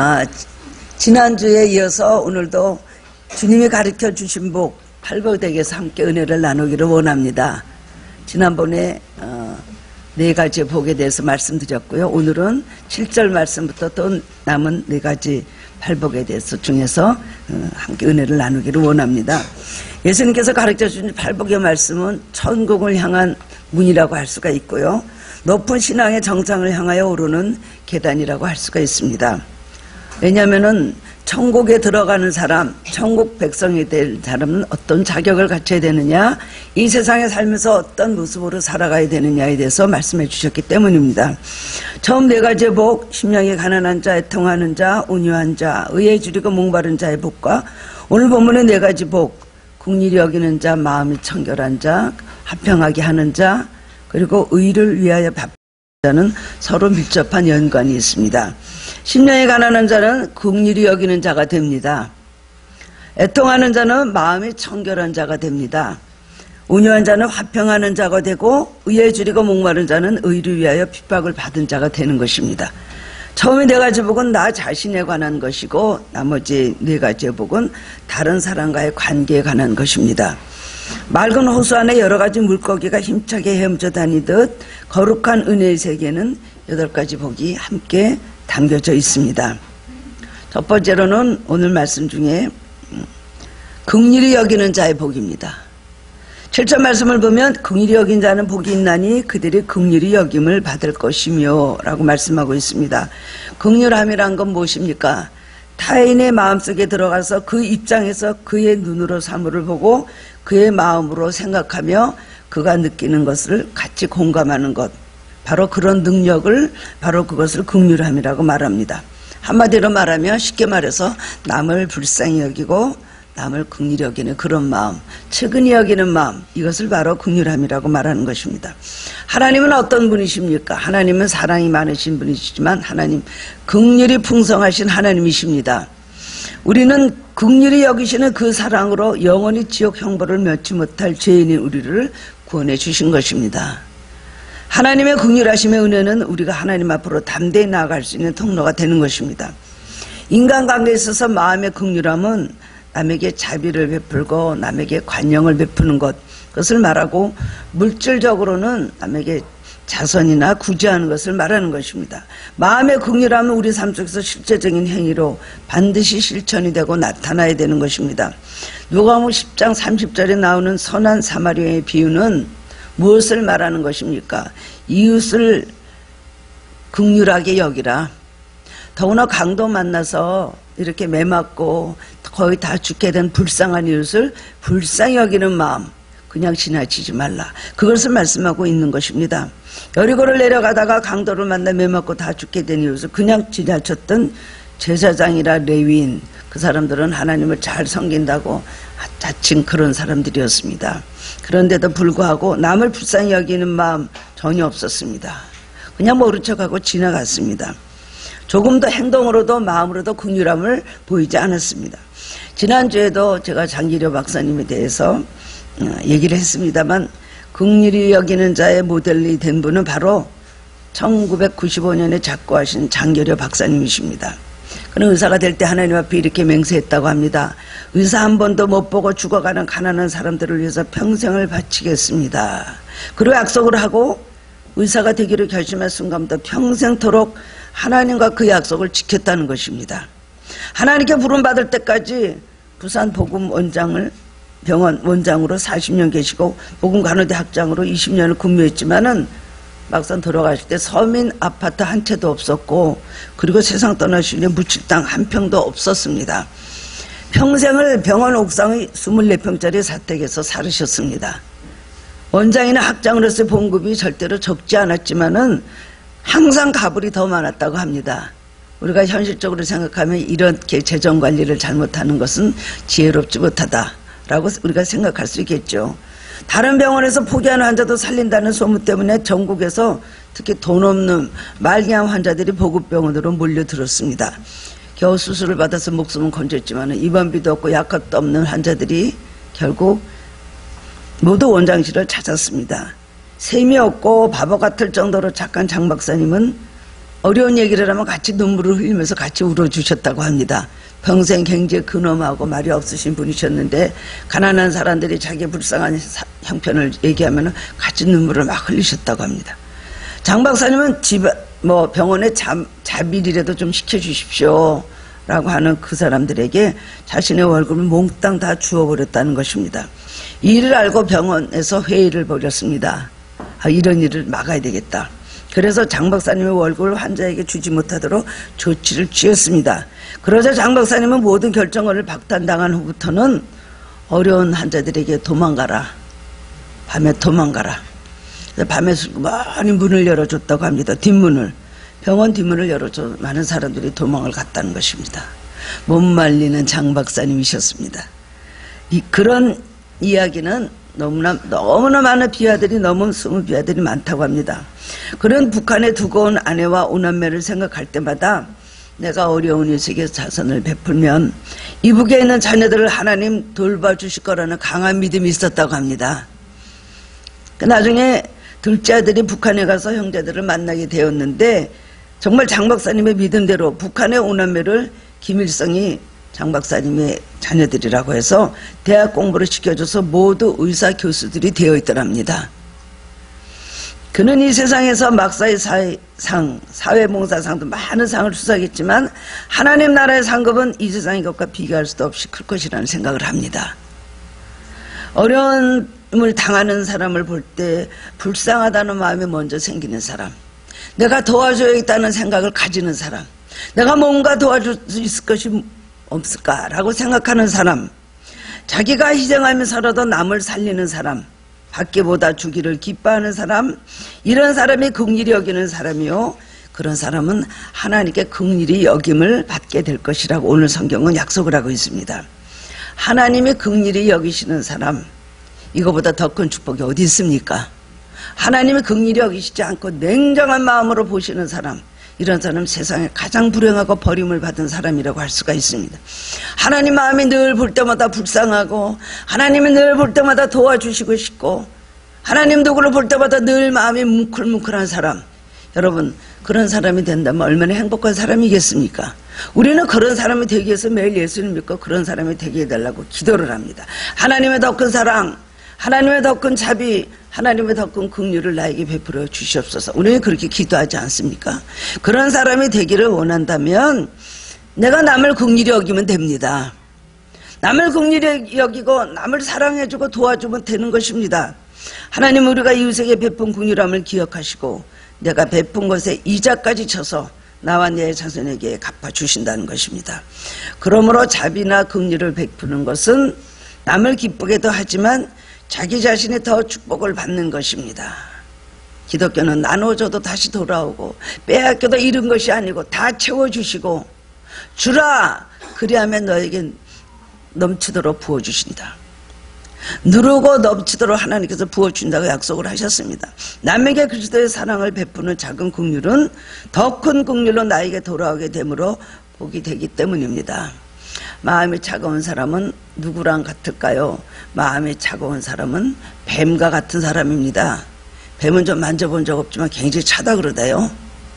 지난주에 이어서 오늘도 주님이 가르쳐 주신 복 팔복댁에서 함께 은혜를 나누기를 원합니다. 지난번에 네 가지의 복에 대해서 말씀드렸고요. 오늘은 7절 말씀부터 또 남은 네 가지 팔복에 대해서 중에서 함께 은혜를 나누기를 원합니다. 예수님께서 가르쳐 주신 팔복의 말씀은 천국을 향한 문이라고 할 수가 있고요. 높은 신앙의 정상을 향하여 오르는 계단이라고 할 수가 있습니다. 왜냐하면은 천국에 들어가는 사람, 천국 백성이 될 사람은 어떤 자격을 갖춰야 되느냐, 이 세상에 살면서 어떤 모습으로 살아가야 되느냐에 대해서 말씀해 주셨기 때문입니다. 처음 네 가지의 복, 심령이 가난한 자, 애통하는 자, 온유한 자, 의에 줄이고 목마른 자의 복과 오늘 본문의 네 가지 복, 긍휼히 여기는 자, 마음이 청결한 자, 화평하게 하는 자, 그리고 의를 위하여 바쁜 자는 서로 밀접한 연관이 있습니다. 심령이 가난한 자는 긍휼히 여기는 자가 됩니다. 애통하는 자는 마음이 청결한 자가 됩니다. 온유한 자는 화평하는 자가 되고 의에 줄이고 목마른 자는 의를 위하여 핍박을 받은 자가 되는 것입니다. 처음에 네 가지 복은 나 자신에 관한 것이고 나머지 네 가지의 복은 다른 사람과의 관계에 관한 것입니다. 맑은 호수 안에 여러 가지 물고기가 힘차게 헤엄쳐 다니듯 거룩한 은혜의 세계는 8가지 복이 함께 담겨져 있습니다. 첫 번째로는 오늘 말씀 중에 긍휼히 여기는 자의 복입니다. 7절 말씀을 보면 긍휼히 여긴 자는 복이 있나니 그들이 긍휼히 여김을 받을 것이며 라고 말씀하고 있습니다. 긍휼함이란 건 무엇입니까? 타인의 마음속에 들어가서 그 입장에서 그의 눈으로 사물을 보고 그의 마음으로 생각하며 그가 느끼는 것을 같이 공감하는 것, 바로 그런 능력을, 바로 그것을 긍휼함이라고 말합니다. 한마디로 말하면 쉽게 말해서 남을 불쌍히 여기고 남을 긍휼히 여기는 그런 마음, 측은히 여기는 마음, 이것을 바로 긍휼함이라고 말하는 것입니다. 하나님은 어떤 분이십니까? 하나님은 사랑이 많으신 분이시지만 하나님 긍휼이 풍성하신 하나님이십니다. 우리는 긍휼히 여기시는 그 사랑으로 영원히 지옥 형벌을 면치 못할 죄인인 우리를 구원해 주신 것입니다. 하나님의 긍휼하심의 은혜는 우리가 하나님 앞으로 담대히 나아갈 수 있는 통로가 되는 것입니다. 인간관계에 있어서 마음의 긍휼함은 남에게 자비를 베풀고 남에게 관용을 베푸는 것, 그것을 말하고 물질적으로는 남에게 자선이나 구제하는 것을 말하는 것입니다. 마음의 긍휼함은 우리 삶 속에서 실제적인 행위로 반드시 실천이 되고 나타나야 되는 것입니다. 누가복음 10장 30절에 나오는 선한 사마리아의 비유는 무엇을 말하는 것입니까? 이웃을 긍휼하게 여기라. 더구나 강도 만나서 이렇게 매맞고 거의 다 죽게 된 불쌍한 이웃을 불쌍히 여기는 마음, 그냥 지나치지 말라. 그것을 말씀하고 있는 것입니다. 여리고를 내려가다가 강도를 만나 매맞고 다 죽게 된 이웃을 그냥 지나쳤던 제사장이라 레위인, 그 사람들은 하나님을 잘 섬긴다고 자칭 그런 사람들이었습니다. 그런데도 불구하고 남을 불쌍히 여기는 마음 전혀 없었습니다. 그냥 모른 척하고 지나갔습니다. 조금 더 행동으로도 마음으로도 긍휼함을 보이지 않았습니다. 지난주에도 제가 장기려 박사님에 대해서 얘기를 했습니다만 긍휼히 여기는 자의 모델이 된 분은 바로 1995년에 작고하신 장기려 박사님이십니다. 그는 의사가 될 때 하나님 앞에 이렇게 맹세했다고 합니다. 의사 한 번도 못 보고 죽어가는 가난한 사람들을 위해서 평생을 바치겠습니다. 그리고 약속을 하고 의사가 되기를 결심한 순간부터 평생토록 하나님과 그 약속을 지켰다는 것입니다. 하나님께 부름받을 때까지 부산 복음 원장을 병원 원장으로 40년 계시고 복음 간호대 학장으로 20년을 근무했지만은 막상 돌아가실 때 서민 아파트 한 채도 없었고 그리고 세상 떠나실 때 묻힐 땅 한 평도 없었습니다. 평생을 병원 옥상의 24평짜리 사택에서 살으셨습니다. 원장이나 학장으로서의 봉급이 절대로 적지 않았지만은 항상 가불이 더 많았다고 합니다. 우리가 현실적으로 생각하면 이렇게 재정관리를 잘못하는 것은 지혜롭지 못하다라고 우리가 생각할 수 있겠죠. 다른 병원에서 포기하는 환자도 살린다는 소문 때문에 전국에서 특히 돈 없는 말기암 환자들이 보급병원으로 몰려들었습니다. 겨우 수술을 받아서 목숨은 건졌지만 입원비도 없고 약값도 없는 환자들이 결국 모두 원장실을 찾았습니다. 셈이 없고 바보 같을 정도로 착한 장 박사님은 어려운 얘기를 하면 같이 눈물을 흘리면서 같이 울어주셨다고 합니다. 평생 굉장히 근엄하고 말이 없으신 분이셨는데 가난한 사람들이 자기 불쌍한 형편을 얘기하면 같이 눈물을 막 흘리셨다고 합니다. 장 박사님은 병원에 자비리라도 좀 시켜주십시오 라고 하는 그 사람들에게 자신의 월급을 몽땅 다 주어버렸다는 것입니다. 이 일을 알고 병원에서 회의를 벌였습니다. 이런 일을 막아야 되겠다. 그래서 장 박사님의 월급을 환자에게 주지 못하도록 조치를 취했습니다. 그러자 장 박사님은 모든 결정권을 박탈당한 후부터는 어려운 환자들에게 도망가라. 밤에 도망가라. 밤에 많이 문을 열어줬다고 합니다. 뒷문을. 병원 뒷문을 열어줘 많은 사람들이 도망을 갔다는 것입니다. 못 말리는 장 박사님이셨습니다. 그런 이야기는 너무나 많은 비하들이 너무 숨은 비하들이 많다고 합니다. 그런 북한에 두고 온 아내와 오남매를 생각할 때마다 내가 어려운 이 세계에서 자선을 베풀면 이북에 있는 자녀들을 하나님 돌봐주실 거라는 강한 믿음이 있었다고 합니다. 나중에 둘째 아들이 북한에 가서 형제들을 만나게 되었는데 정말 장 박사님의 믿음대로 북한의 오남매를 김일성이 장 박사님의 자녀들이라고 해서 대학 공부를 시켜줘서 모두 의사 교수들이 되어 있더랍니다. 그는 이 세상에서 막사의 사회상, 사회봉사상도 많은 상을 수상했지만 하나님 나라의 상급은 이 세상의 것과 비교할 수도 없이 클 것이라는 생각을 합니다. 어려움을 당하는 사람을 볼 때 불쌍하다는 마음이 먼저 생기는 사람, 내가 도와줘야겠다는 생각을 가지는 사람, 내가 뭔가 도와줄 수 있을 것이 없을까라고 생각하는 사람, 자기가 희생하면서라도 남을 살리는 사람, 받기보다 주기를 기뻐하는 사람, 이런 사람이 긍휼히 여기는 사람이요, 그런 사람은 하나님께 긍휼히 여김을 받게 될 것이라고 오늘 성경은 약속을 하고 있습니다. 하나님이 긍휼히 여기시는 사람, 이거보다 더 큰 축복이 어디 있습니까? 하나님이 긍휼히 여기시지 않고 냉정한 마음으로 보시는 사람, 이런 사람은 세상에 가장 불행하고 버림을 받은 사람이라고 할 수가 있습니다. 하나님 마음이 늘 볼 때마다 불쌍하고 하나님이 늘 볼 때마다 도와주시고 싶고 하나님 누구를 볼 때마다 늘 마음이 뭉클뭉클한 사람, 여러분 그런 사람이 된다면 얼마나 행복한 사람이겠습니까? 우리는 그런 사람이 되기 위해서 매일 예수를 믿고 그런 사람이 되게 해달라고 기도를 합니다. 하나님의 더 큰 사랑, 하나님의 더 큰 자비, 하나님의 더 큰 긍휼을 나에게 베풀어 주시옵소서. 우리는 그렇게 기도하지 않습니까? 그런 사람이 되기를 원한다면 내가 남을 긍휼히 여기면 됩니다. 남을 긍휼히 여기고 남을 사랑해주고 도와주면 되는 것입니다. 하나님 우리가 이웃에게 베푼 긍휼함을 기억하시고 내가 베푼 것에 이자까지 쳐서 나와 내 자손에게 갚아주신다는 것입니다. 그러므로 자비나 긍휼을 베푸는 것은 남을 기쁘게도 하지만 자기 자신이 더 축복을 받는 것입니다. 기독교는 나눠줘도 다시 돌아오고 빼앗겨도 잃은 것이 아니고 다 채워주시고 주라 그리하면 너에게 넘치도록 부어주신다. 누르고 넘치도록 하나님께서 부어준다고 약속을 하셨습니다. 남에게 그리스도의 사랑을 베푸는 작은 긍휼은 더 큰 긍휼로 나에게 돌아오게 되므로 복이 되기 때문입니다. 마음이 차가운 사람은 누구랑 같을까요? 마음이 차가운 사람은 뱀과 같은 사람입니다. 뱀은 좀 만져본 적 없지만 굉장히 차다 그러대요.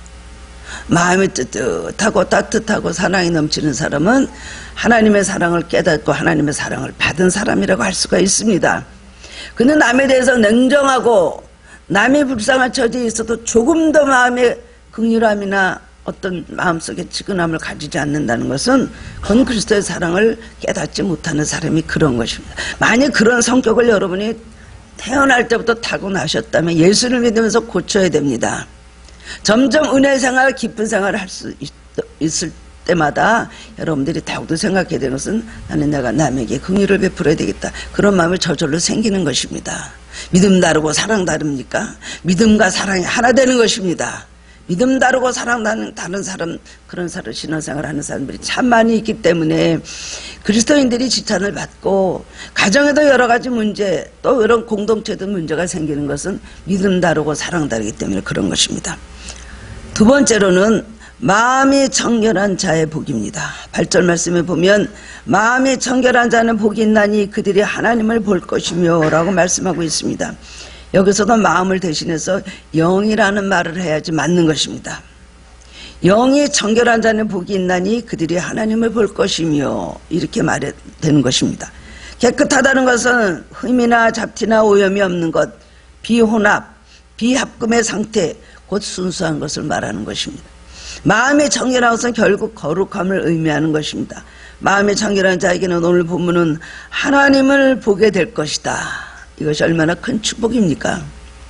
마음이 뜨뜻하고 따뜻하고 사랑이 넘치는 사람은 하나님의 사랑을 깨닫고 하나님의 사랑을 받은 사람이라고 할 수가 있습니다. 그는 남에 대해서 냉정하고 남이 불쌍한 처지에 있어도 조금 더 마음의 긍휼함이나 어떤 마음속에 측은함을 가지지 않는다는 것은 그건 그리스도의 사랑을 깨닫지 못하는 사람이 그런 것입니다. 만약 그런 성격을 여러분이 태어날 때부터 타고나셨다면 예수를 믿으면서 고쳐야 됩니다. 점점 은혜 생활, 깊은 생활을 할 수 있을 때마다 여러분들이 더욱더 생각해야 되는 것은 나는 내가 남에게 긍휼을 베풀어야 되겠다. 그런 마음이 저절로 생기는 것입니다. 믿음 다르고 사랑 다릅니까? 믿음과 사랑이 하나 되는 것입니다. 믿음 다르고 사랑 다른 사람, 그런 사람, 신앙생활 하는 사람들이 참 많이 있기 때문에 그리스도인들이 지탄을 받고 가정에도 여러 가지 문제, 또 이런 공동체도 문제가 생기는 것은 믿음 다르고 사랑 다르기 때문에 그런 것입니다. 두 번째로는 마음이 청결한 자의 복입니다. 8절 말씀에 보면 마음이 청결한 자는 복이 있나니 그들이 하나님을 볼 것이며 라고 말씀하고 있습니다. 여기서도 마음을 대신해서 영이라는 말을 해야지 맞는 것입니다. 영이 청결한 자는 복이 있나니 그들이 하나님을 볼 것이며 이렇게 말해 되는 것입니다. 깨끗하다는 것은 흠이나 잡티나 오염이 없는 것, 비혼합, 비합금의 상태, 곧 순수한 것을 말하는 것입니다. 마음의 청결한 것은 결국 거룩함을 의미하는 것입니다. 마음의 청결한 자에게는 오늘 본문은 하나님을 보게 될 것이다. 이것이 얼마나 큰 축복입니까?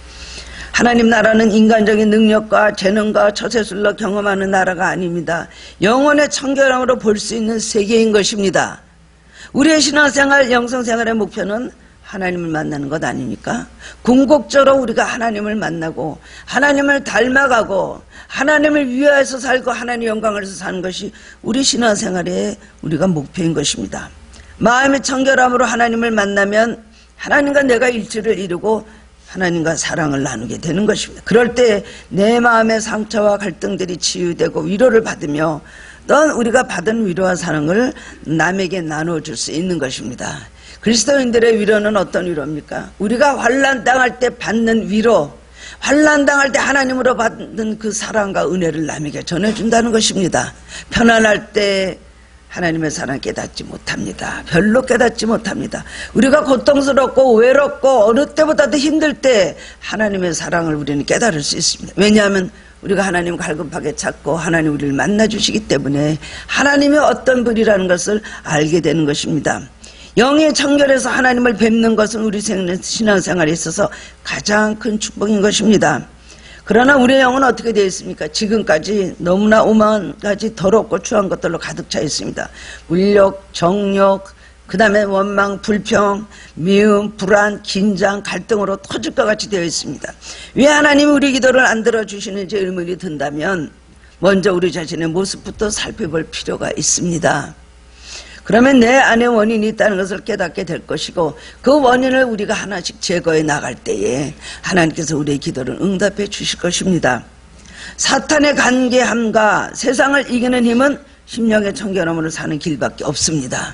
하나님 나라는 인간적인 능력과 재능과 처세술로 경험하는 나라가 아닙니다. 영혼의 청결함으로 볼 수 있는 세계인 것입니다. 우리의 신앙생활, 영성생활의 목표는 하나님을 만나는 것 아닙니까? 궁극적으로 우리가 하나님을 만나고 하나님을 닮아가고 하나님을 위하여서 살고 하나님의 영광을 위해서 사는 것이 우리 신앙생활의 우리가 목표인 것입니다. 마음의 청결함으로 하나님을 만나면 하나님과 내가 일치를 이루고 하나님과 사랑을 나누게 되는 것입니다. 그럴 때 내 마음의 상처와 갈등들이 치유되고 위로를 받으며 또 우리가 받은 위로와 사랑을 남에게 나눠줄 수 있는 것입니다. 그리스도인들의 위로는 어떤 위로입니까? 우리가 환난당할 때 받는 위로, 환난당할 때 하나님으로 받는 그 사랑과 은혜를 남에게 전해준다는 것입니다. 편안할 때 하나님의 사랑 깨닫지 못합니다. 별로 깨닫지 못합니다. 우리가 고통스럽고 외롭고 어느 때보다도 힘들 때 하나님의 사랑을 우리는 깨달을 수 있습니다. 왜냐하면 우리가 하나님 갈급하게 찾고 하나님 우리를 만나주시기 때문에 하나님이 어떤 분이라는 것을 알게 되는 것입니다. 영의 청결에서 하나님을 뵙는 것은 우리 신앙생활에 있어서 가장 큰 축복인 것입니다. 그러나 우리의 영은 어떻게 되어 있습니까? 지금까지 너무나 오만 가지 더럽고 추한 것들로 가득 차 있습니다. 물욕, 정욕, 그 다음에 원망, 불평, 미움, 불안, 긴장, 갈등으로 터질 것 같이 되어 있습니다. 왜 하나님이 우리 기도를 안 들어주시는지 의문이 든다면 먼저 우리 자신의 모습부터 살펴볼 필요가 있습니다. 그러면 내 안에 원인이 있다는 것을 깨닫게 될 것이고 그 원인을 우리가 하나씩 제거해 나갈 때에 하나님께서 우리의 기도를 응답해 주실 것입니다. 사탄의 간계함과 세상을 이기는 힘은 심령의 청결함으로 사는 길밖에 없습니다.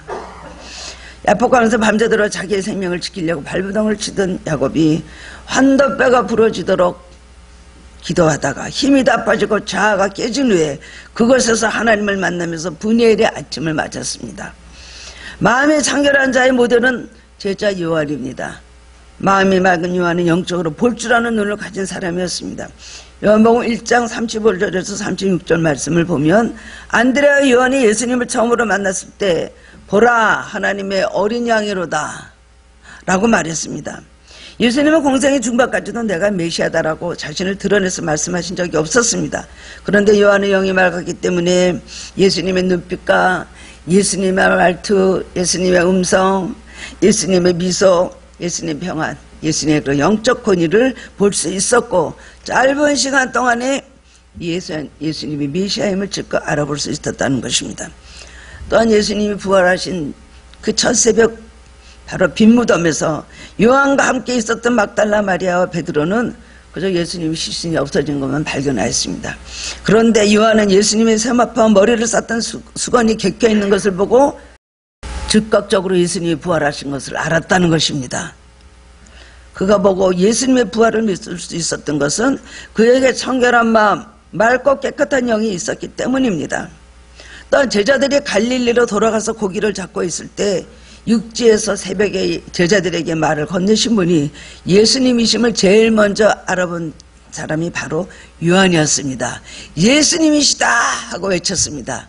야복강에서 밤새도록 자기의 생명을 지키려고 발부동을 치던 야곱이 환도뼈가 부러지도록 기도하다가 힘이 다 빠지고 자아가 깨진 후에 그곳에서 하나님을 만나면서 분이엘의 아침을 맞았습니다. 마음의 청결한 자의 모델은 제자 요한입니다. 마음이 맑은 요한은 영적으로 볼 줄 아는 눈을 가진 사람이었습니다. 요한복음 1장 35절에서 36절 말씀을 보면 안드레와 요한이 예수님을 처음으로 만났을 때 보라 하나님의 어린 양이로다 라고 말했습니다. 예수님은 공생의 중반까지도 내가 메시아다라고 자신을 드러내서 말씀하신 적이 없었습니다. 그런데 요한의 영이 맑았기 때문에 예수님의 눈빛과 예수님의 말투, 예수님의 음성, 예수님의 미소, 예수님의 평안, 예수님의 그 영적 권위를 볼 수 있었고 짧은 시간 동안에 예수님이 메시아임을 즉각 알아볼 수 있었다는 것입니다. 또한 예수님이 부활하신 그 첫 새벽 바로 빈무덤에서 요한과 함께 있었던 막달라 마리아와 베드로는 그저 예수님이 시신이 없어진 것만 발견하였습니다. 그런데 요한은 예수님의 세마포와 머리를 쌌던 수건이 겹겨 있는 것을 보고 즉각적으로 예수님이 부활하신 것을 알았다는 것입니다. 그가 보고 예수님의 부활을 믿을 수 있었던 것은 그에게 청결한 마음, 맑고 깨끗한 영이 있었기 때문입니다. 또한 제자들이 갈릴리로 돌아가서 고기를 잡고 있을 때 육지에서 새벽에 제자들에게 말을 건네신 분이 예수님이심을 제일 먼저 알아본 사람이 바로 요한이었습니다. 예수님이시다 하고 외쳤습니다.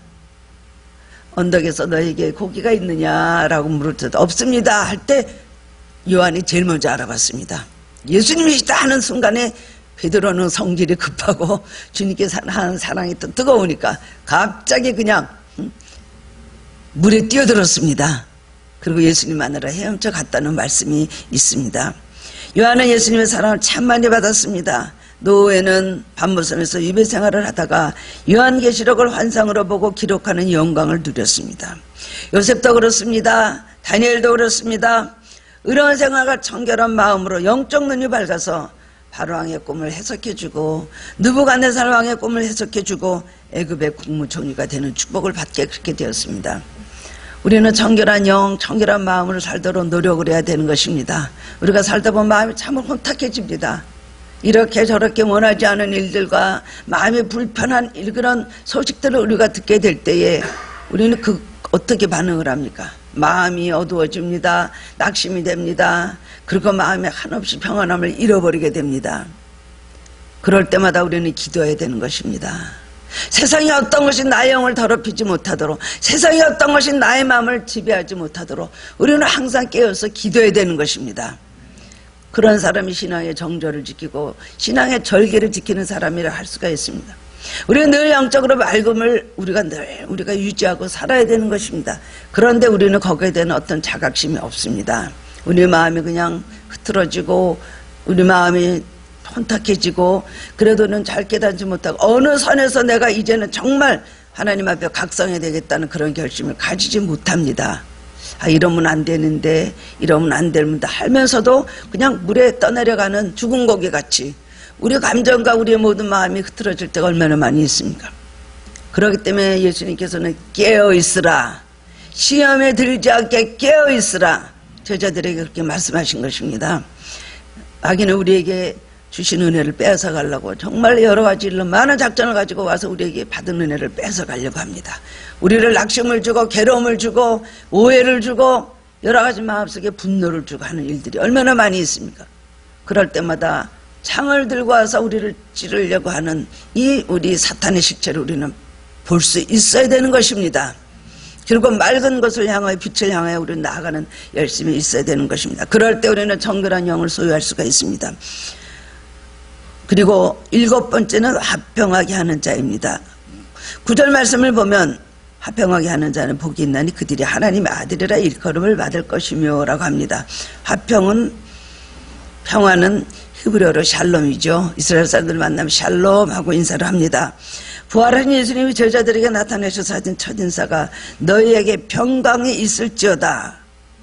언덕에서 너에게 고기가 있느냐라고 물을 때 없습니다 할 때 요한이 제일 먼저 알아봤습니다. 예수님이시다 하는 순간에 베드로는 성질이 급하고 주님께 하는 사랑이 또 뜨거우니까 갑자기 그냥 물에 뛰어들었습니다. 그리고 예수님 만나러 헤엄쳐 갔다는 말씀이 있습니다. 요한은 예수님의 사랑을 참 많이 받았습니다. 노후에는 밤모섬에서 유배 생활을 하다가 요한계시록을 환상으로 보고 기록하는 영광을 누렸습니다. 요셉도 그렇습니다. 다니엘도 그렇습니다. 의로운 생활과 청결한 마음으로 영적 눈이 밝아서 바로왕의 꿈을 해석해주고 느부갓네살 왕의 꿈을 해석해주고 애굽의 국무총리가 되는 축복을 받게 그렇게 되었습니다. 우리는 청결한 영, 청결한 마음으로 살도록 노력을 해야 되는 것입니다. 우리가 살다 보면 마음이 참 혼탁해집니다. 이렇게 저렇게 원하지 않은 일들과 마음이 불편한 그런 소식들을 우리가 듣게 될 때에 우리는 어떻게 반응을 합니까? 마음이 어두워집니다. 낙심이 됩니다. 그리고 마음에 한없이 평안함을 잃어버리게 됩니다. 그럴 때마다 우리는 기도해야 되는 것입니다. 세상의 어떤 것이 나의 영을 더럽히지 못하도록, 세상의 어떤 것이 나의 마음을 지배하지 못하도록 우리는 항상 깨어서 기도해야 되는 것입니다. 그런 사람이 신앙의 정절을 지키고 신앙의 절개를 지키는 사람이라 할 수가 있습니다. 우리는 늘 영적으로 맑음을 우리가 유지하고 살아야 되는 것입니다. 그런데 우리는 거기에 대한 어떤 자각심이 없습니다. 우리 마음이 그냥 흐트러지고 우리 마음이 혼탁해지고 그래도는 잘 깨닫지 못하고 어느 선에서 내가 이제는 정말 하나님 앞에 각성해야 되겠다는 그런 결심을 가지지 못합니다. 이러면 안 되는데, 이러면 안 됩니다 하면서도 그냥 물에 떠내려가는 죽은 고기 같이 우리 감정과 우리의 모든 마음이 흐트러질 때가 얼마나 많이 있습니까? 그렇기 때문에 예수님께서는 깨어있으라, 시험에 들지 않게 깨어있으라 제자들에게 그렇게 말씀하신 것입니다. 마귀는 우리에게 주신 은혜를 뺏어 가려고 정말 여러 가지 일로 많은 작전을 가지고 와서 우리에게 받은 은혜를 뺏어 가려고 합니다. 우리를 낙심을 주고 괴로움을 주고 오해를 주고 여러 가지 마음속에 분노를 주고 하는 일들이 얼마나 많이 있습니까? 그럴 때마다 창을 들고 와서 우리를 찌르려고 하는 이 우리 사탄의 실체를 우리는 볼 수 있어야 되는 것입니다. 그리고 맑은 것을 향하여 빛을 향하여 우리는 나아가는 열심이 있어야 되는 것입니다. 그럴 때 우리는 정결한 영을 소유할 수가 있습니다. 그리고 7번째는 화평하게 하는 자입니다. 9절 말씀을 보면 화평하게 하는 자는 복이 있나니 그들이 하나님의 아들이라 일컬음을 받을 것이며 라고 합니다. 평화는 히브리어로 샬롬이죠. 이스라엘 사람들 만나면 샬롬 하고 인사를 합니다. 부활하신 예수님이 제자들에게 나타내셔서 하신 첫인사가 너희에게 평강이 있을지어다.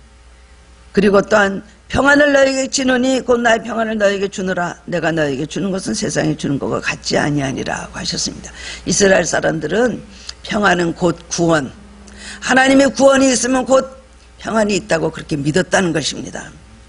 그리고 또한 평안을 너에게 주노니 곧 나의 평안을 너에게 주노라. 내가 너에게 주는 것은 세상에 주는 것과 같지 아니하니라고 하셨습니다. 이스라엘 사람들은 평안은 곧 구원, 하나님의 구원이 있으면 곧 평안이 있다고 그렇게 믿었다는 것입니다.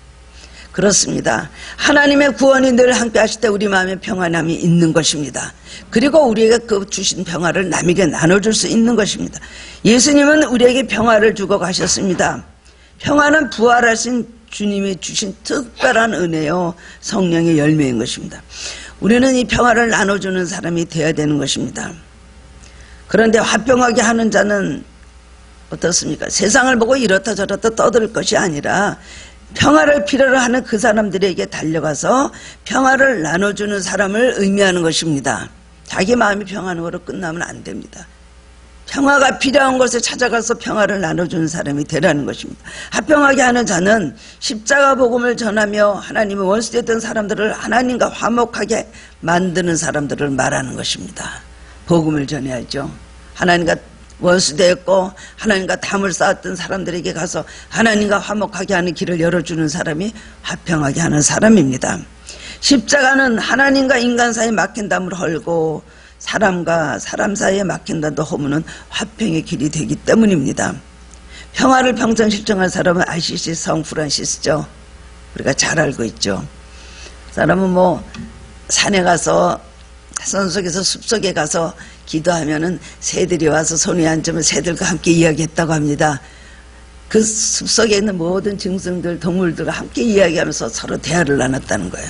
그렇습니다. 하나님의 구원이 늘 함께 하실 때 우리 마음에 평안함이 있는 것입니다. 그리고 우리에게 그 주신 평화를 남에게 나눠줄 수 있는 것입니다. 예수님은 우리에게 평화를 주고 가셨습니다. 평화는 부활하신 주님이 주신 특별한 은혜요, 성령의 열매인 것입니다. 우리는 이 평화를 나눠주는 사람이 되어야 되는 것입니다. 그런데 화평하게 하는 자는 어떻습니까? 세상을 보고 이렇다 저렇다 떠들 것이 아니라 평화를 필요로 하는 그 사람들에게 달려가서 평화를 나눠주는 사람을 의미하는 것입니다. 자기 마음이 평안한 거로 끝나면 안 됩니다. 평화가 필요한 곳에 찾아가서 평화를 나눠주는 사람이 되라는 것입니다. 화평하게 하는 자는 십자가 복음을 전하며 하나님의 원수됐던 사람들을 하나님과 화목하게 만드는 사람들을 말하는 것입니다. 복음을 전해야죠. 하나님과 원수되었고 하나님과 담을 쌓았던 사람들에게 가서 하나님과 화목하게 하는 길을 열어주는 사람이 화평하게 하는 사람입니다. 십자가는 하나님과 인간 사이에 막힌 담을 헐고 사람과 사람 사이에 막힌 담도 허무는 화평의 길이 되기 때문입니다. 평화를 평생 실천한 사람은 RCC 성 프란시스죠. 우리가 잘 알고 있죠. 사람은 뭐 산에 가서 산속에서 숲속에 가서 기도하면은 새들이 와서 손에 앉으면 새들과 함께 이야기했다고 합니다. 그 숲속에 있는 모든 짐승들, 동물들과 함께 이야기하면서 서로 대화를 나눴다는 거예요.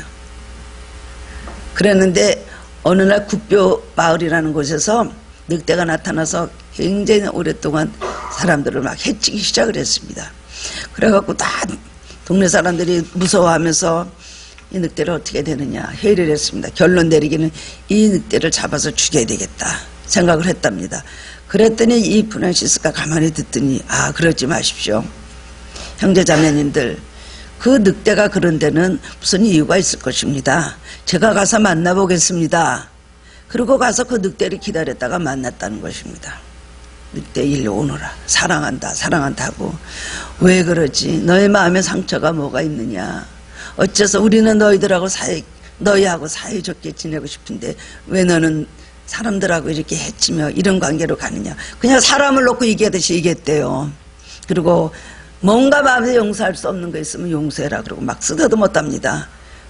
그랬는데 어느 날 굿뼈 마을이라는 곳에서 늑대가 나타나서 굉장히 오랫동안 사람들을 막 해치기 시작을 했습니다. 그래갖고 다 동네 사람들이 무서워하면서 이 늑대를 어떻게 되느냐 회의를 했습니다. 결론 내리기는 이 늑대를 잡아서 죽여야 되겠다 생각을 했답니다. 그랬더니 이 프란시스가 가만히 듣더니 그러지 마십시오. 형제자매님들, 그 늑대가 그런 데는 무슨 이유가 있을 것입니다. 제가 가서 만나보겠습니다. 그리고 가서 그 늑대를 기다렸다가 만났다는 것입니다. 늑대 일로 오너라. 사랑한다 사랑한다 하고. 왜 그러지? 너의 마음에 상처가 뭐가 있느냐. 어째서 우리는 너희하고 사이좋게 지내고 싶은데 왜 너는 사람들하고 이렇게 해치며 이런 관계로 가느냐. 그냥 사람을 놓고 얘기하듯이 얘기했대요. 그리고 뭔가 마음에 용서할 수 없는 거 있으면 용서해라 그러고 막 쓰다도 못합니다.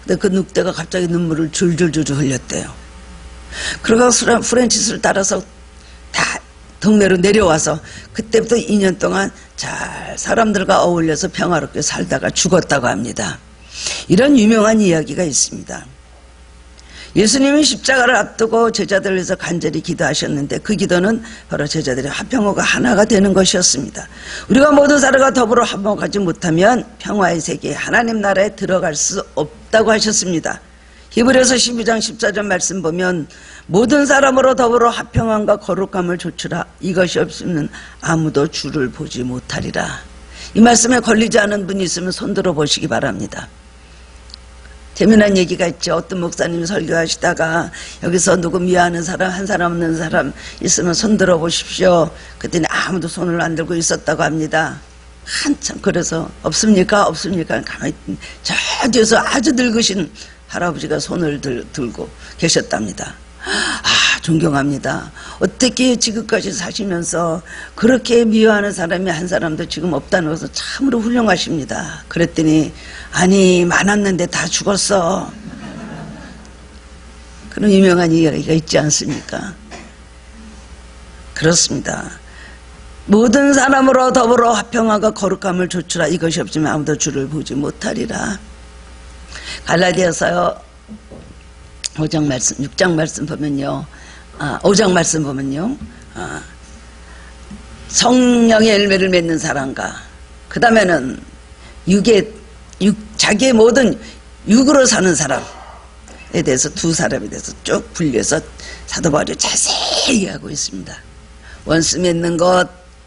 근데 그 늑대가 갑자기 눈물을 줄줄줄 흘렸대요. 그러고 프란치스를 따라서 다 동네로 내려와서 그때부터 2년 동안 잘 사람들과 어울려서 평화롭게 살다가 죽었다고 합니다. 이런 유명한 이야기가 있습니다. 예수님이 십자가를 앞두고 제자들을 위해서 간절히 기도하셨는데 그 기도는 바로 제자들의 화평호가 하나가 되는 것이었습니다. 우리가 모든 사람과 더불어 화평하지 못하면 평화의 세계에 하나님 나라에 들어갈 수 없다고 하셨습니다. 히브리서 12장 14절 말씀 보면 모든 사람으로 더불어 화평함과 거룩함을 조추라. 이것이 없으면 아무도 주를 보지 못하리라. 이 말씀에 걸리지 않은 분이 있으면 손들어 보시기 바랍니다. 재미난 얘기가 있죠. 어떤 목사님이 설교하시다가 여기서 누구 미워하는 사람, 한 사람 없는 사람 있으면 손들어 보십시오. 그때는 아무도 손을 안 들고 있었다고 합니다. 한참 그래서 없습니까? 없습니까? 가만히 저 뒤에서 아주 늙으신 할아버지가 손을 들고 계셨답니다. 아, 존경합니다. 어떻게 지금까지 사시면서 그렇게 미워하는 사람이 한 사람도 지금 없다는 것은 참으로 훌륭하십니다. 그랬더니 아니 많았는데 다 죽었어. 그런 유명한 이야기가 있지 않습니까? 그렇습니다. 모든 사람으로 더불어 화평함과 거룩함을 조추라. 이것이 없으면 아무도 주를 보지 못하리라. 갈라디아서 5장 말씀, 6장 말씀 보면요. 5장 말씀 보면요. 성령의 열매를 맺는 사람과 그 다음에는 자기의 모든 육으로 사는 사람에 대해서 두 사람에 대해서 쭉 분리해서 사도 바울이 자세히 하고 있습니다. 원수 맺는 것,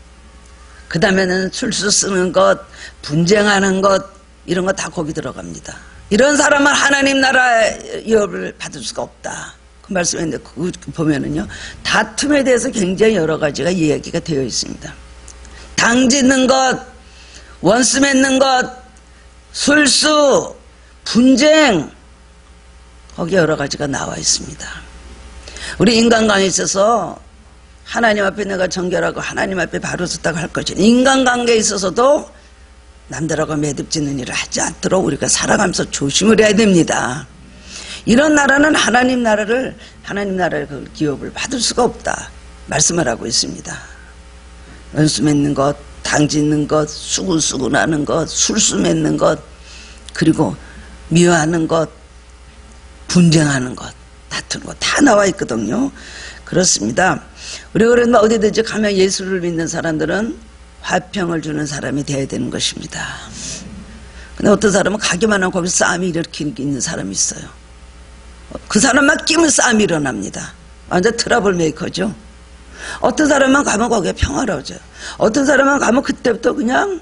그 다음에는 술수 쓰는 것, 분쟁하는 것, 이런 거 다 거기 들어갑니다. 이런 사람은 하나님 나라의 유업을 받을 수가 없다. 그 말씀인데 그 보면은요, 다툼에 대해서 굉장히 여러 가지가 이야기가 되어 있습니다. 당 짓는 것, 원수 맺는 것, 술수, 분쟁, 거기에 여러 가지가 나와 있습니다. 우리 인간관계에 있어서 하나님 앞에 내가 정결하고 하나님 앞에 바로 섰다고 할 것이니 인간관계에 있어서도 남들하고 매듭짓는 일을 하지 않도록 우리가 살아가면서 조심을 해야 됩니다. 이런 나라는 하나님 나라의 그 기업을 받을 수가 없다 말씀을 하고 있습니다. 원수 맺는 것, 당 짓는 것, 수군수군하는 것, 술수 맺는 것, 그리고 미워하는 것, 분쟁하는 것, 다투는 것 다 나와 있거든요. 그렇습니다. 우리가 그러면 어디든지 가면 예수를 믿는 사람들은 화평을 주는 사람이 되어야 되는 것입니다. 근데 어떤 사람은 가기만 하면 거기서 싸움이 일으키는 사람이 있어요. 그 사람만 끼면 싸움이 일어납니다. 완전 트러블 메이커죠. 어떤 사람만 가면 거기에 평화로워져요. 어떤 사람만 가면 그때부터 그냥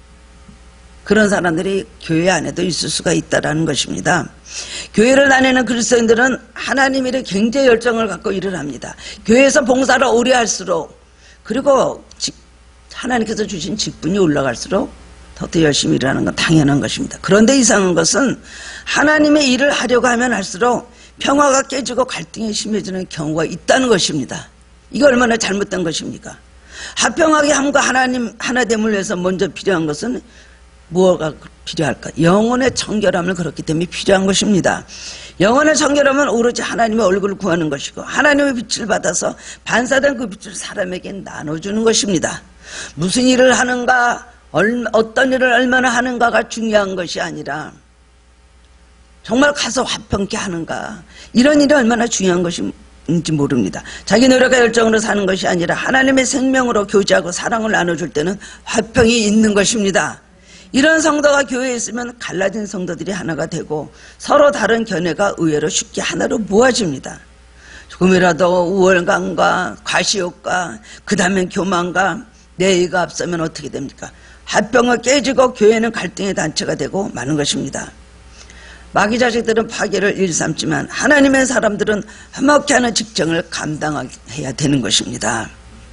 그런 사람들이 교회 안에도 있을 수가 있다는 것입니다. 교회를 다니는 그리스도인들은 하나님 일에 굉장히 열정을 갖고 일을 합니다. 교회에서 봉사를 오래 할수록, 그리고 하나님께서 주신 직분이 올라갈수록 더 열심히 일하는 건 당연한 것입니다. 그런데 이상한 것은 하나님의 일을 하려고 하면 할수록 평화가 깨지고 갈등이 심해지는 경우가 있다는 것입니다. 이거 얼마나 잘못된 것입니까? 화평하게 함과 하나님 하나됨을 위해서 먼저 필요한 것은 무엇가 필요할까? 영혼의 청결함을 그렇기 때문에 필요한 것입니다. 영혼의 청결함은 오로지 하나님의 얼굴을 구하는 것이고 하나님의 빛을 받아서 반사된 그 빛을 사람에게 나눠주는 것입니다. 무슨 일을 하는가, 어떤 일을 얼마나 하는가가 중요한 것이 아니라 정말 가서 화평케 하는가, 이런 일이 얼마나 중요한 것인지 모릅니다. 자기 노력과 열정으로 사는 것이 아니라 하나님의 생명으로 교제하고 사랑을 나눠줄 때는 화평이 있는 것입니다. 이런 성도가 교회에 있으면 갈라진 성도들이 하나가 되고 서로 다른 견해가 의외로 쉽게 하나로 모아집니다. 조금이라도 우월감과 과시욕과 그 다음엔 교만과 내의가 앞서면 어떻게 됩니까? 화평을 깨지고 교회는 갈등의 단체가 되고 마는 것입니다. 마귀 자식들은 파괴를 일삼지만 하나님의 사람들은 화목케 하는 직정을 감당해야 되는 것입니다.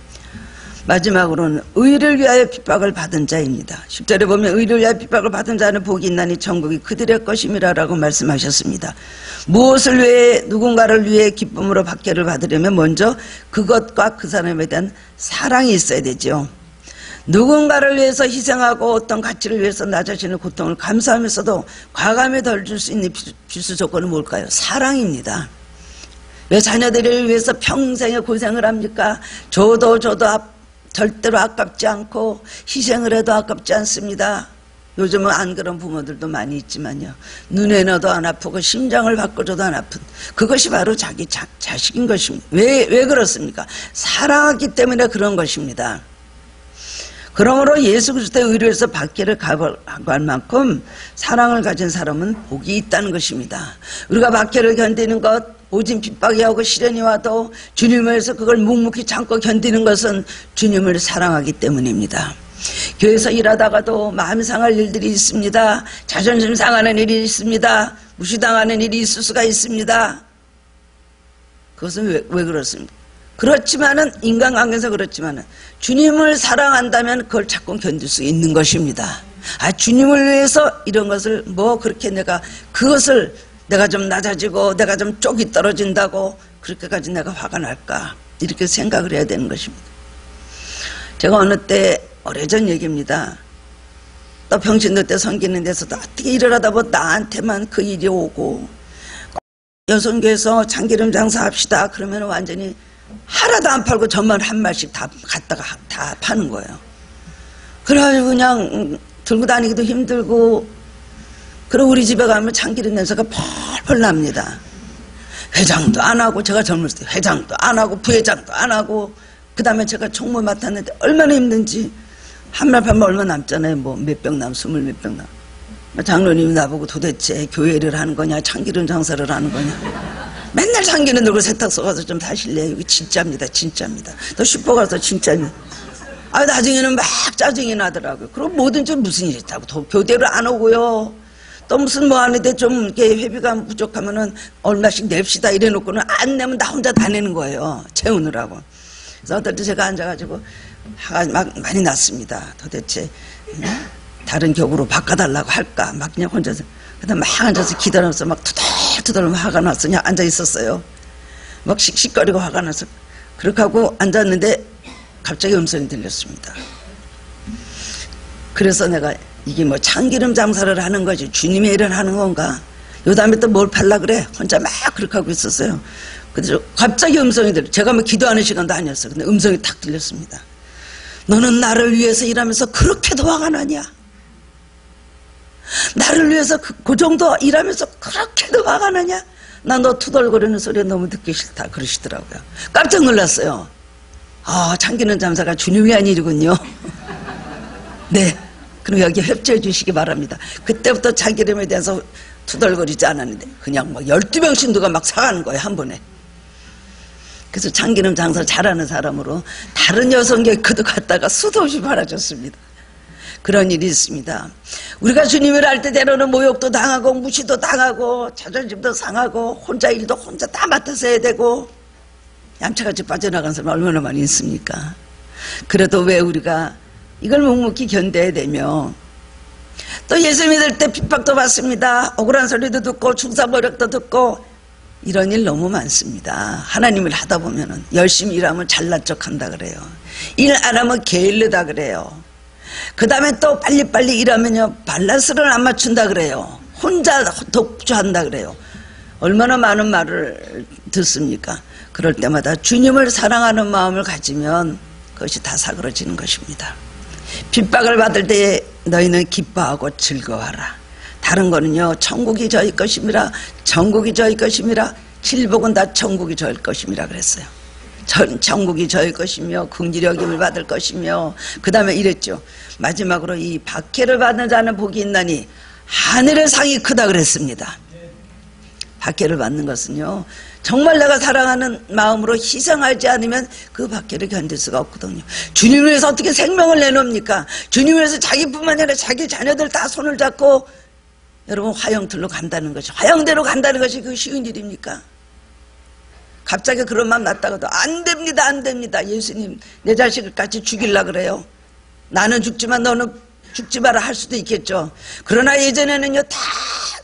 마지막으로는 의를 위하여 핍박을 받은 자입니다. 10절에 보면 의를 위하여 핍박을 받은 자는 복이 있나니 천국이 그들의 것임이라 라고 말씀하셨습니다. 무엇을 위해, 누군가를 위해 기쁨으로 박해를 받으려면 먼저 그것과 그 사람에 대한 사랑이 있어야 되죠. 누군가를 위해서 희생하고 어떤 가치를 위해서 나 자신의 고통을 감수하면서도 과감히 덜 줄 수 있는 필수 조건은 뭘까요? 사랑입니다. 왜 자녀들을 위해서 평생의 고생을 합니까? 줘도 절대로 아깝지 않고 희생을 해도 아깝지 않습니다. 요즘은 안 그런 부모들도 많이 있지만요. 눈에 넣어도 안 아프고 심장을 바꿔줘도 안 아픈 그것이 바로 자기 자식인 것입니다. 왜 그렇습니까? 사랑하기 때문에 그런 것입니다. 그러므로 예수 그리스도의 의로에서 박해를 각오할 만큼 사랑을 가진 사람은 복이 있다는 것입니다. 우리가 박해를 견디는 것, 오진 핍박이 오고 시련이 와도 주님을 위해서 그걸 묵묵히 참고 견디는 것은 주님을 사랑하기 때문입니다. 교회에서 일하다가도 마음 상할 일들이 있습니다. 자존심 상하는 일이 있습니다. 무시당하는 일이 있을 수가 있습니다. 그것은 왜 그렇습니까? 그렇지만은 인간관계에서 그렇지만은 주님을 사랑한다면 그걸 자꾸 견딜 수 있는 것입니다. 주님을 위해서 이런 것을 그렇게 그것을 내가 좀 낮아지고 내가 좀 쪽이 떨어진다고 그렇게까지 내가 화가 날까 이렇게 생각을 해야 되는 것입니다. 제가 어느 때 오래전 얘기입니다. 또 병신들 때 섬기는 데서도 어떻게 일을 하다 보면 나한테만 그 일이 오고 여성교에서 참기름 장사합시다 그러면 완전히 하나도 안 팔고 전만 한 말씩 다 갖다가 다 파는 거예요. 그래가지고 그냥 들고 다니기도 힘들고 그리고 우리 집에 가면 참기름 냄새가 펄펄 납니다. 회장도 안 하고 제가 젊었을 때 회장도 안 하고 부회장도 안 하고 그 다음에 제가 총무 맡았는데 얼마나 힘든지 한 말 팔면 얼마 남잖아요. 몇 병 남, 20몇 병 남. 장로님이 나보고 도대체 교회를 하는 거냐 참기름 장사를 하는 거냐 맨날 참기름 들고 세탁소 가서 좀 사실래요? 이거 진짜입니다. 진짜입니다. 또 슈퍼 가서 진짜입니다. 나중에는 막 짜증이 나더라고요. 그럼 뭐든지 무슨 일이 있다고 교대를 안 오고요. 또 무슨 하는데 좀 이렇게 회비가 부족하면은 얼마씩 냅시다 이래 놓고는 안 내면 나 혼자 다 내는 거예요. 채우느라고. 그래서 어떨 때 제가 앉아가지고 화가 막 많이 났습니다. 도대체 다른 격으로 바꿔달라고 할까 막 그냥 혼자서 그다음 막 앉아서 기다려서 막 투덜투덜 화가 나서 그냥 앉아 있었어요. 막 씩씩거리고 화가 나서 그렇게 하고 앉았는데 갑자기 음성이 들렸습니다. 그래서 내가 이게 참기름 장사를 하는 거지 주님의 일을 하는 건가? 요 다음에 또 뭘 팔라 그래? 혼자 막 그렇게 하고 있었어요. 그래서 갑자기 음성이 제가 기도하는 시간도 아니었어요. 근데 음성이 탁 들렸습니다. 너는 나를 위해서 일하면서 그렇게도 화가 나냐? 나를 위해서 그 정도 일하면서 그렇게도 화가 나냐? 나 너 투덜거리는 소리 너무 듣기 싫다 그러시더라고요. 깜짝 놀랐어요. 참기름 장사가 주님이 한 일이군요. 네, 그럼 여기 협조해 주시기 바랍니다. 그때부터 참기름에 대해서 투덜거리지 않았는데 그냥 12병씩 누가 막 사가는 거예요 한 번에. 그래서 참기름 장사 잘하는 사람으로 다른 여성교회 그도 갔다가 수도 없이 팔아줬습니다. 그런 일이 있습니다. 우리가 주님을 할 때 때로는 모욕도 당하고 무시도 당하고 자존심도 상하고 혼자 일도 혼자 다 맡아서 해야 되고 얌체같이 빠져나간 사람 얼마나 많이 있습니까? 그래도 왜 우리가 이걸 묵묵히 견뎌야 되며 또 예수 믿을 때 핍박도 받습니다. 억울한 소리도 듣고 중사모략도 듣고 이런 일 너무 많습니다. 하나님을 하다 보면은 열심히 일하면 잘난 척한다 그래요. 일 안 하면 게을르다 그래요. 그 다음에 또 빨리빨리 일하면요 밸런스를 안 맞춘다 그래요. 혼자 독주한다 그래요. 얼마나 많은 말을 듣습니까? 그럴 때마다 주님을 사랑하는 마음을 가지면 그것이 다 사그러지는 것입니다. 핍박을 받을 때에 너희는 기뻐하고 즐거워하라. 다른 거는요 천국이 저희 것임이라 천국이 저희 것임이라 칠복은 다 천국이 저희 것임이라 그랬어요. 천국이 저희 것이며 긍휼히 여김을 받을 것이며 그 다음에 이랬죠. 마지막으로 이 박해를 받는 자는 복이 있나니 하늘의 상이 크다 그랬습니다. 박해를 받는 것은요 정말 내가 사랑하는 마음으로 희생하지 않으면 그 박해를 견딜 수가 없거든요. 주님을 위해서 어떻게 생명을 내놓습니까? 주님을 위해서 자기뿐만 아니라 자기 자녀들 다 손을 잡고 여러분 화영들로 간다는 것이 화영대로 간다는 것이 그 쉬운 일입니까? 갑자기 그런 마음 났다가도 안 됩니다. 안 됩니다. 예수님 내 자식을 같이 죽이려고 그래요. 나는 죽지만 너는 죽지 마라 할 수도 있겠죠. 그러나 예전에는요 다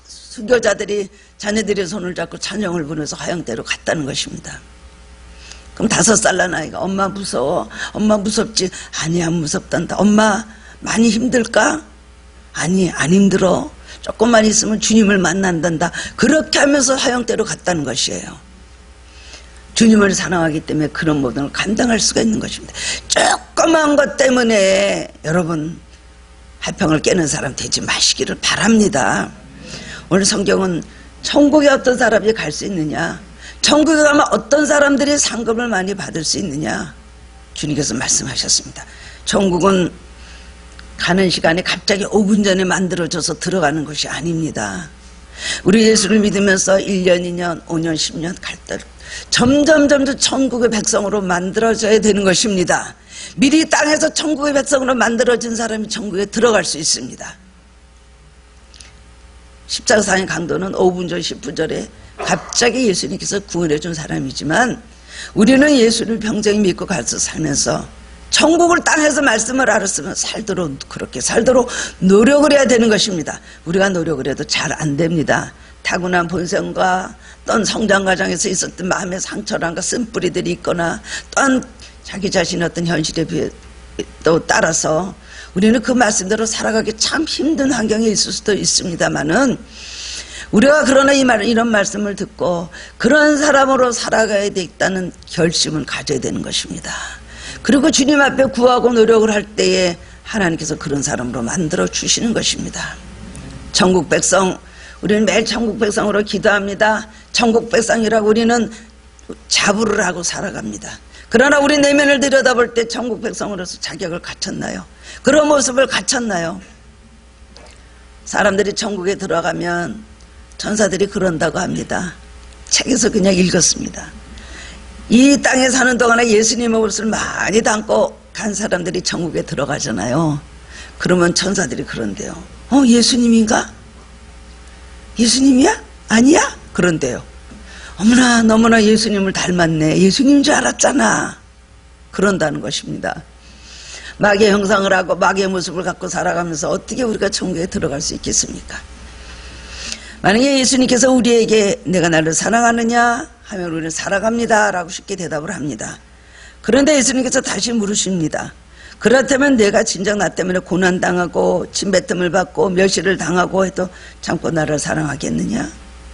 순교자들이 자녀들의 손을 잡고 찬양을 부르면서 화영대로 갔다는 것입니다. 그럼 5살 난 아이가 엄마 무서워. 엄마 무섭지? 아니 안 무섭단다. 엄마 많이 힘들까? 아니 안 힘들어. 조금만 있으면 주님을 만난단다. 그렇게 하면서 화형대로 갔다는 것이에요. 주님을 사랑하기 때문에 그런 모든 걸 감당할 수가 있는 것입니다. 조그만 것 때문에 여러분 화평을 깨는 사람 되지 마시기를 바랍니다. 오늘 성경은 천국에 어떤 사람이 갈 수 있느냐, 천국에 가면 어떤 사람들이 상급을 많이 받을 수 있느냐, 주님께서 말씀하셨습니다. 천국은 가는 시간에 갑자기 5분 전에 만들어져서 들어가는 것이 아닙니다. 우리 예수를 믿으면서 1년, 2년, 5년, 10년 갈 때 점점 천국의 백성으로 만들어져야 되는 것입니다. 미리 땅에서 천국의 백성으로 만들어진 사람이 천국에 들어갈 수 있습니다. 십자가상의 강도는 5분 전, 10분 전에 갑자기 예수님께서 구원해 준 사람이지만 우리는 예수를 평생 믿고 가서 살면서 천국을 땅에서 말씀을 알았으면 그렇게 살도록 노력을 해야 되는 것입니다. 우리가 노력을 해도 잘 안 됩니다. 타고난 본성과 또한 성장 과정에서 있었던 마음의 상처란가 쓴뿌리들이 있거나 또한 자기 자신의 어떤 현실에 또 따라서 우리는 그 말씀대로 살아가기 참 힘든 환경에 있을 수도 있습니다만은 우리가 그러나 이런 말씀을 듣고 그런 사람으로 살아가야 되겠다는 결심을 가져야 되는 것입니다. 그리고 주님 앞에 구하고 노력을 할 때에 하나님께서 그런 사람으로 만들어 주시는 것입니다. 천국 백성, 우리는 매일 천국 백성으로 기도합니다. 천국 백성이라고 우리는 자부를 하고 살아갑니다. 그러나 우리 내면을 들여다볼 때 천국 백성으로서 자격을 갖췄나요? 그런 모습을 갖췄나요? 사람들이 천국에 들어가면 천사들이 그런다고 합니다. 책에서 그냥 읽었습니다. 이 땅에 사는 동안에 예수님의 옷을 많이 담고 간 사람들이 천국에 들어가잖아요. 그러면 천사들이 그런데요. 예수님인가? 예수님이야? 아니야? 그런데요. 어머나 너무나 예수님을 닮았네. 예수님인 줄 알았잖아. 그런다는 것입니다. 마귀의 형상을 하고 마귀의 모습을 갖고 살아가면서 어떻게 우리가 천국에 들어갈 수 있겠습니까? 만약에 예수님께서 우리에게 내가 나를 사랑하느냐 하면 우리는 살아갑니다 라고 쉽게 대답을 합니다. 그런데 예수님께서 다시 물으십니다. 그렇다면 내가 진작 나 때문에 고난당하고 침뱉음을 받고 멸시를 당하고 해도 참고 나를 사랑하겠느냐?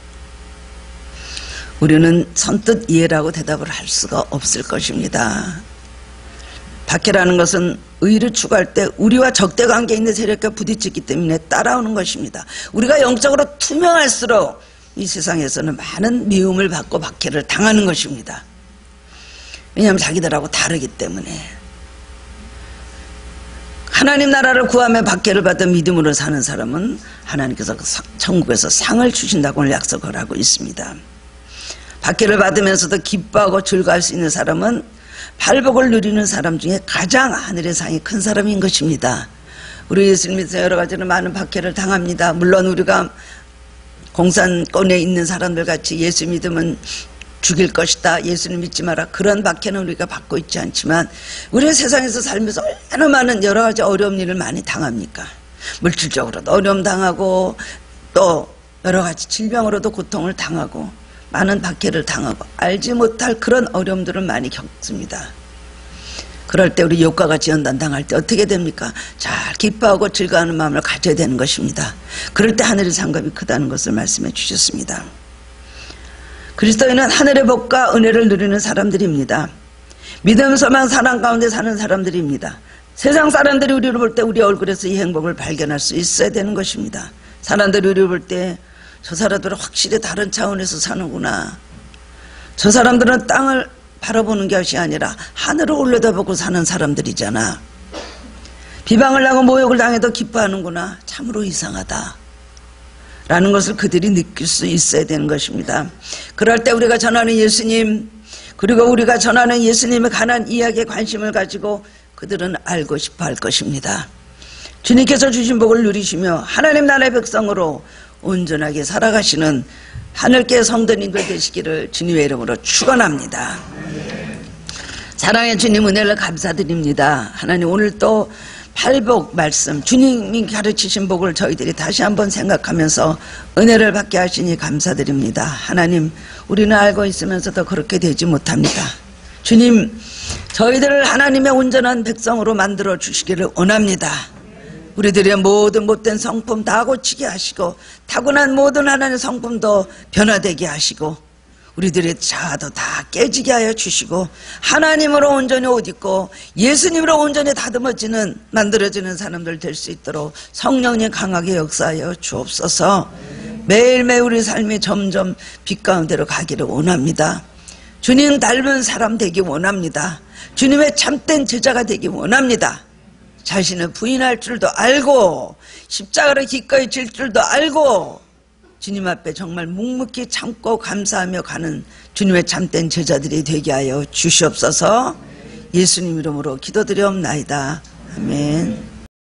우리는 선뜻 이해라고 대답을 할 수가 없을 것입니다. 박해라는 것은 의를 추구할 때 우리와 적대관계에 있는 세력과 부딪히기 때문에 따라오는 것입니다. 우리가 영적으로 투명할수록 이 세상에서는 많은 미움을 받고 박해를 당하는 것입니다. 왜냐하면 자기들하고 다르기 때문에. 하나님 나라를 구하며 박해를 받아 믿음으로 사는 사람은 하나님께서 천국에서 상을 주신다고 오늘 약속을 하고 있습니다. 박해를 받으면서도 기뻐하고 즐거워할 수 있는 사람은 발복을 누리는 사람 중에 가장 하늘의 상이 큰 사람인 것입니다. 우리 예수님께서 여러 가지로 많은 박해를 당합니다. 물론 우리가 공산권에 있는 사람들 같이 예수 믿으면 죽일 것이다, 예수님 믿지 마라, 그런 박해는 우리가 받고 있지 않지만 우리 세상에서 살면서 얼마나 많은 여러 가지 어려운 일을 많이 당합니까? 물질적으로도 어려움 당하고 또 여러 가지 질병으로도 고통을 당하고 많은 박해를 당하고 알지 못할 그런 어려움들을 많이 겪습니다. 그럴 때 우리 욥과 같이 연단당할 때 어떻게 됩니까? 잘 기뻐하고 즐거워하는 마음을 가져야 되는 것입니다. 그럴 때 하늘의 상급이 크다는 것을 말씀해 주셨습니다. 그리스도인은 하늘의 복과 은혜를 누리는 사람들입니다. 믿음, 소망, 사랑 가운데 사는 사람들입니다. 세상 사람들이 우리를 볼 때 우리 얼굴에서 이 행복을 발견할 수 있어야 되는 것입니다. 사람들이 우리를 볼 때 저 사람들은 확실히 다른 차원에서 사는구나. 저 사람들은 땅을 바라보는 것이 아니라 하늘을 올려다보고 사는 사람들이잖아. 비방을 하고 모욕을 당해도 기뻐하는구나. 참으로 이상하다 라는 것을 그들이 느낄 수 있어야 되는 것입니다. 그럴 때 우리가 전하는 예수님, 그리고 우리가 전하는 예수님에 관한 이야기에 관심을 가지고 그들은 알고 싶어 할 것입니다. 주님께서 주신 복을 누리시며 하나님 나라의 백성으로 온전하게 살아가시는 하늘께 성도님들 되시기를 주님의 이름으로 축원합니다. 사랑의 주님 은혜를 감사드립니다. 하나님 오늘 또 팔복 말씀, 주님이 가르치신 복을 저희들이 다시 한번 생각하면서 은혜를 받게 하시니 감사드립니다. 하나님, 우리는 알고 있으면서도 그렇게 되지 못합니다. 주님, 저희들을 하나님의 온전한 백성으로 만들어 주시기를 원합니다. 우리들의 모든 못된 성품 다 고치게 하시고 타고난 모든 하나님의 성품도 변화되게 하시고 우리들의 자아도 다 깨지게 하여 주시고 하나님으로 온전히 옷 입고 예수님으로 온전히 다듬어지는 만들어지는 사람들 될 수 있도록 성령님 강하게 역사하여 주옵소서. 매일매일 우리 삶이 점점 빛 가운데로 가기를 원합니다. 주님 닮은 사람 되기 원합니다. 주님의 참된 제자가 되기 원합니다. 자신을 부인할 줄도 알고 십자가를 기꺼이 질 줄도 알고 주님 앞에 정말 묵묵히 참고 감사하며 가는 주님의 참된 제자들이 되게 하여 주시옵소서. 예수님 이름으로 기도드리옵나이다. 아멘.